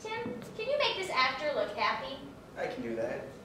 Tim, can you make this actor look happy? I can do that.